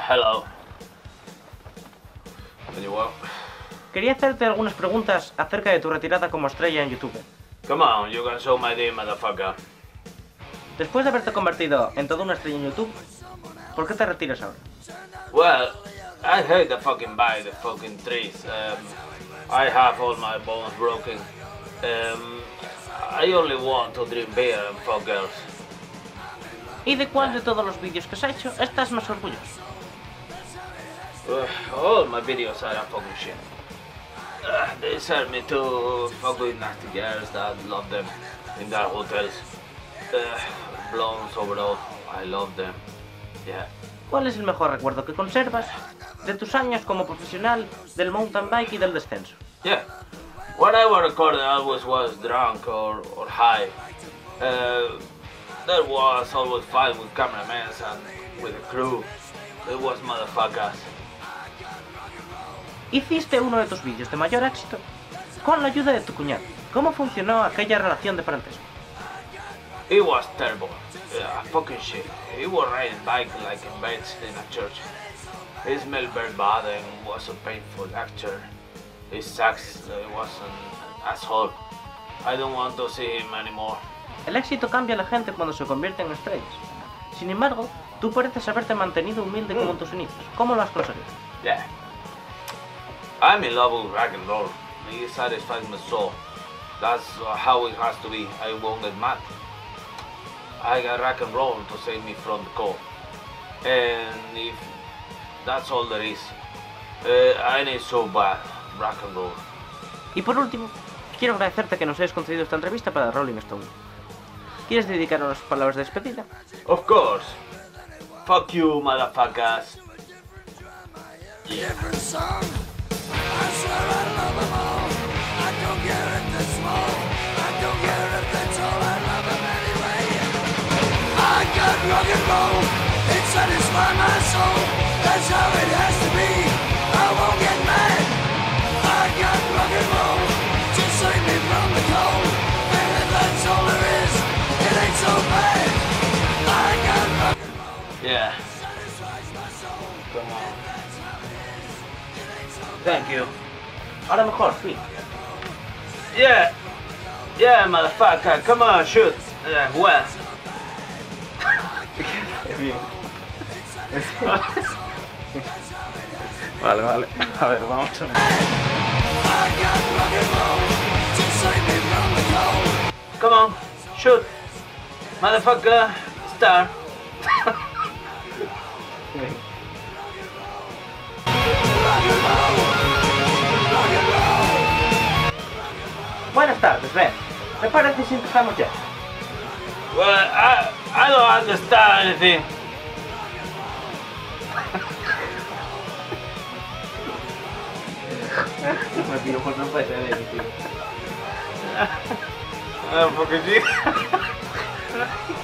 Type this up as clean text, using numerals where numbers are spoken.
Hello. And you what? Quería hacerte algunas preguntas acerca de tu retirada como estrella en YouTube. Come on, you can show my day, motherfucker. Después de haberte convertido en toda una estrella en YouTube, ¿por qué te retiras ahora? Well, I hate the fucking bite, the fucking trees. I have all my bones broken. I only want to drink beer and fuck girls. ¿Y de cuál de todos los vídeos que has hecho estás más orgulloso? All my videos are a fucking shit. They send me to fucking nasty girls that love them in their hotels. Blondes overall, I love them. Yeah. ¿Cuál es el mejor recuerdo que conservas de tus años como profesional del mountain bike y del descenso? Yeah. When I was recording, I always was drunk or high. There was always fight with cameramen and with the crew. It was motherfuckers. Hiciste uno de tus vídeos de mayor éxito con la ayuda de tu cuñado. ¿Cómo funcionó aquella relación de parentesco? It was terrible. Yeah, fucking shit. He was riding bike like in beds in a church. He smelled very bad and was a painful actor. He sucks. He was an asshole. I don't want to see him anymore. El éxito cambia a la gente cuando se convierte en estrellas. Sin embargo, tú pareces haberte mantenido humilde como en tus inicios. ¿Cómo lo has conseguido? Yeah. I'm in love with rock and roll. It satisfies my soul. That's how it has to be. I won't get mad. I got rock and roll to save me from the cold. And if that's all there is, I need so bad rock and roll. Y por último, quiero agradecerte que nos hayas concedido esta entrevista para Rolling Stone. ¿Quieres dedicar unas palabras de despedida? Of course. Fuck you, motherfuckers. Yeah. I swear I love them all. I don't care if they're small. I don't care if they're tall. I love them anyway. I got rock and roll. It satisfies my soul. That's how it has to be. I won't get mad. I got rock and roll to save me from the cold. And if that's all there is, it ain't so bad. I got rock and roll. Yeah. Satisfies my soul. Come on. Thank you. Ahora mejor, sí. Yeah. Yeah, motherfucker. Come on, shoot. Well. Vale, vale. A ver, vamos a ver. I got rock and roll to save me from the cold. Come on, shoot. Motherfucker. Star. Buenas tardes, Ben. ¿Me parece si empezamos ya? Well, I don't understand anything. Me pido por no puede ser tío. Fucking shit.